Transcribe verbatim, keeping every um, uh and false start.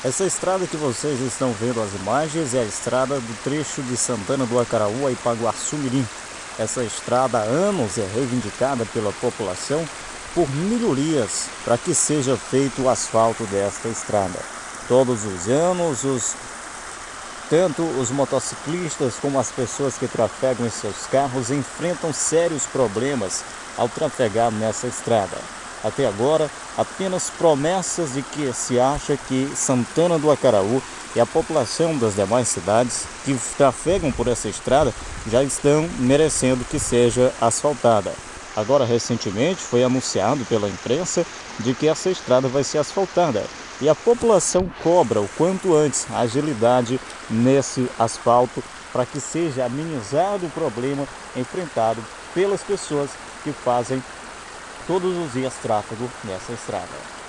Essa estrada que vocês estão vendo as imagens é a estrada do trecho de Santana do Acaraú a Ipaguaçu Mirim. Essa estrada há anos é reivindicada pela população por melhorias para que seja feito o asfalto desta estrada. Todos os anos, os, tanto os motociclistas como as pessoas que trafegam em seus carros enfrentam sérios problemas ao trafegar nessa estrada. Até agora, apenas promessas de que se acha que Santana do Acaraú e a população das demais cidades que trafegam por essa estrada já estão merecendo que seja asfaltada. Agora, recentemente, foi anunciado pela imprensa de que essa estrada vai ser asfaltada. E a população cobra o quanto antes a agilidade nesse asfalto para que seja amenizado o problema enfrentado pelas pessoas que fazem todos os dias tráfego nessa estrada.